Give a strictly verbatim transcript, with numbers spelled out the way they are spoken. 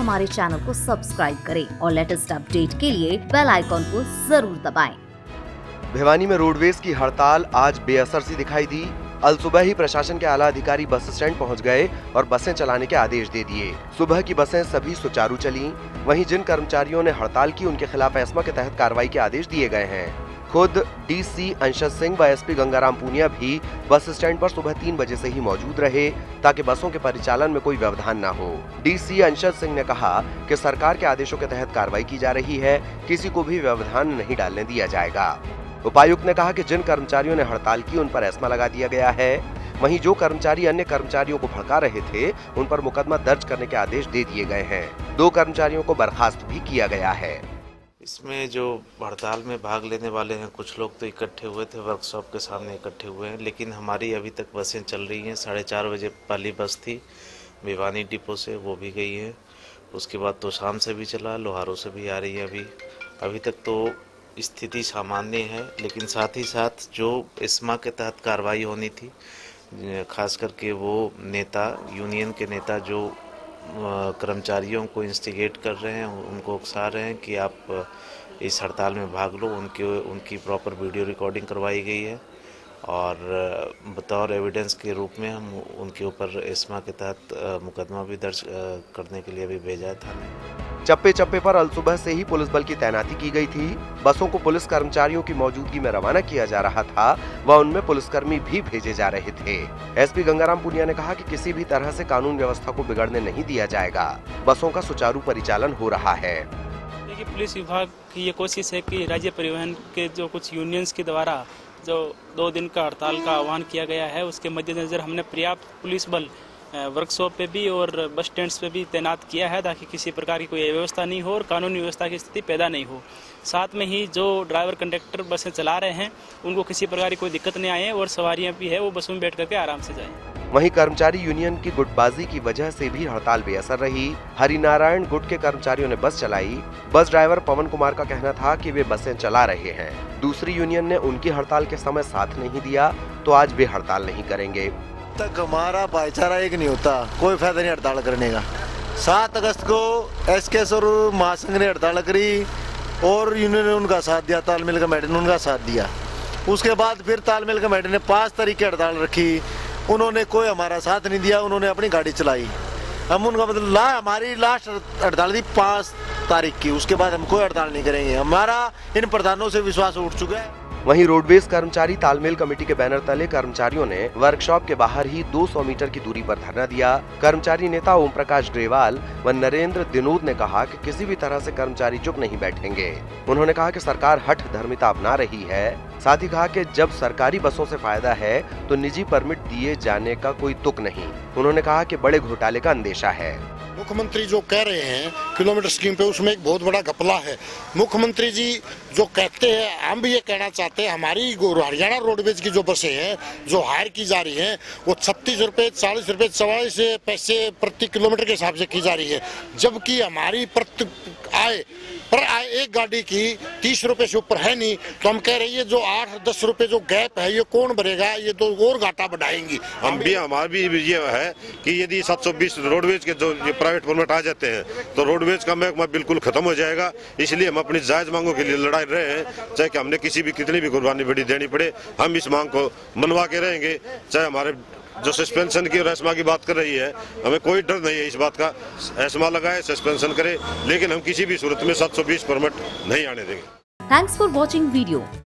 हमारे चैनल को सब्सक्राइब करें और लेटेस्ट अपडेट के लिए बेल आइकॉन को जरूर दबाएं। भिवानी में रोडवेज की हड़ताल आज बेअसर सी दिखाई दी। अल सुबह ही प्रशासन के आला अधिकारी बस स्टैंड पहुंच गए और बसें चलाने के आदेश दे दिए। सुबह की बसें सभी सुचारू चलीं। वहीं जिन कर्मचारियों ने हड़ताल की उनके खिलाफ एस्मा के तहत कार्रवाई के आदेश दिए गए हैं। खुद डीसी अंशज सिंह व एसपी गंगाराम पूनिया भी बस स्टैंड पर सुबह तीन बजे से ही मौजूद रहे ताकि बसों के परिचालन में कोई व्यवधान न हो। डीसी अंशज सिंह ने कहा कि सरकार के आदेशों के तहत कार्रवाई की जा रही है, किसी को भी व्यवधान नहीं डालने दिया जाएगा। उपायुक्त ने कहा कि जिन कर्मचारियों ने हड़ताल की उन पर एस्मा लगा दिया गया है। वहीं जो कर्मचारी अन्य कर्मचारियों को भड़का रहे थे उन पर मुकदमा दर्ज करने के आदेश दे दिए गए हैं। दो कर्मचारियों को बर्खास्त भी किया गया है। इसमें जो हड़ताल में भाग लेने वाले हैं कुछ लोग तो इकट्ठे हुए थे, वर्कशॉप के सामने इकट्ठे हुए हैं, लेकिन हमारी अभी तक बसें चल रही हैं। साढ़े चार बजे पहली बस थी भिवानी डिपो से, वो भी गई है। उसके बाद तो शाम से भी चला, लोहारों से भी आ रही है। अभी अभी तक तो स्थिति सामान्य है, लेकिन साथ ही साथ जो एस्मा के तहत कार्रवाई होनी थी, खास करके वो नेता, यूनियन के नेता जो कर्मचारियों को इंस्टिगेट कर रहे हैं, उनको उकसा रहे हैं कि आप इस हड़ताल में भाग लो, उनके उनकी प्रॉपर वीडियो रिकॉर्डिंग करवाई गई है और बतौर एविडेंस के रूप में हम उनके ऊपर एस्मा के तहत मुकदमा भी दर्ज करने के लिए अभी भेजा है थाने। चप्पे चप्पे पर अल सुबह से ही पुलिस बल की तैनाती की गई थी। बसों को पुलिस कर्मचारियों की मौजूदगी में रवाना किया जा रहा था व उनमें पुलिसकर्मी भी भेजे जा रहे थे। एसपी गंगाराम पूनिया ने कहा कि किसी भी तरह से कानून व्यवस्था को बिगड़ने नहीं दिया जाएगा। बसों का सुचारू परिचालन हो रहा है। देखिए, पुलिस विभाग की ये कोशिश है कि राज्य परिवहन के जो कुछ यूनियंस के द्वारा जो दो दिन का हड़ताल का आह्वान किया गया है, उसके मद्देनजर हमने पर्याप्त पुलिस बल वर्कशॉप पे भी और बस स्टैंड्स पे भी तैनात किया है ताकि किसी प्रकार की कोई अव्यवस्था नहीं हो और कानूनी व्यवस्था की स्थिति पैदा नहीं हो। साथ में ही जो ड्राइवर कंडक्टर बसें चला रहे हैं उनको किसी प्रकार की कोई दिक्कत नहीं आए और सवारियां भी है वो बसों में बैठ करके आराम से जाएं। वहीं कर्मचारी यूनियन की गुटबाजी की वजह से भी हड़ताल बेअसर रही। हरिनारायण गुट के कर्मचारियों ने बस चलाई। बस ड्राइवर पवन कुमार का कहना था कि वे बसें चला रहे हैं। दूसरी यूनियन ने उनकी हड़ताल के समय साथ नहीं दिया तो आज वे हड़ताल नहीं करेंगे। तक हमारा भाईचारा एक नहीं होता, कोई फायदा नहीं हड़ताल करने का। सात अगस्त को एसकेएस और महासंघ ने हड़ताल करी और यूनियन ने उनका साथ दिया, तालमेल कमेटी ने उनका साथ दिया। उसके बाद फिर तालमेल कमेटी ने पाँच तारीख की हड़ताल रखी, उन्होंने कोई हमारा साथ नहीं दिया, उन्होंने अपनी गाड़ी चलाई। हम उनका मतलब ला हमारी लास्ट हड़ताल थी पाँच तारीख की, उसके बाद हम कोई हड़ताल नहीं करेंगे। हमारा इन प्रधानों से विश्वास उठ चुका है। वहीं रोडवेज कर्मचारी तालमेल कमेटी के बैनर तले कर्मचारियों ने वर्कशॉप के बाहर ही दो सौ मीटर की दूरी पर धरना दिया। कर्मचारी नेता ओम प्रकाश ग्रेवाल व नरेंद्र दिनोद ने कहा कि किसी भी तरह से कर्मचारी चुप नहीं बैठेंगे। उन्होंने कहा कि सरकार हठ धर्मिता अपना रही है। साथ ही कहा कि जब सरकारी बसों से फायदा है तो निजी परमिट दिए जाने का कोई तुक नहीं। उन्होंने कहा कि बड़े घोटाले का अंदेशा है। मुख्यमंत्री जो कह रहे हैं किलोमीटर स्कीम पे, उसमें एक बहुत बड़ा घपला है। मुख्यमंत्री जी जो कहते हैं, हम भी ये कहना चाहते हैं, हमारी हरियाणा रोडवेज की जो बसें हैं जो हायर की जा रही हैं वो छत्तीस रुपए चालीस रुपए चौवालीस पैसे प्रति किलोमीटर के हिसाब से की जा रही है, जबकि हमारी प्रति आय पर आए एक गाड़ी की तीस रुपए से ऊपर है नहीं। तो हम कह रही है जो आठ दस रुपए जो गैप है ये कौन भरेगा, ये तो और घाटा बढ़ाएंगी। हम भी हमारा भी ये है कि यदि सात सौ बीस रोडवेज के जो प्राइवेट परमिट आ जाते हैं तो रोडवेज का महकमा बिल्कुल खत्म हो जाएगा। इसलिए हम अपनी जायज मांगों के लिए लड़ाई रहे हैं, चाहे कि हमने किसी भी कितनी भी कुर्बानी बड़ी देनी पड़े, हम इस मांग को मनवा के रहेंगे। चाहे हमारे जो सस्पेंशन की और एस्मा की बात कर रही है, हमें कोई डर नहीं है इस बात का। एस्मा लगाए, सस्पेंशन करे, लेकिन हम किसी भी सूरत में सात सौ बीस परमिट नहीं आने देंगे। Thanks for watching video.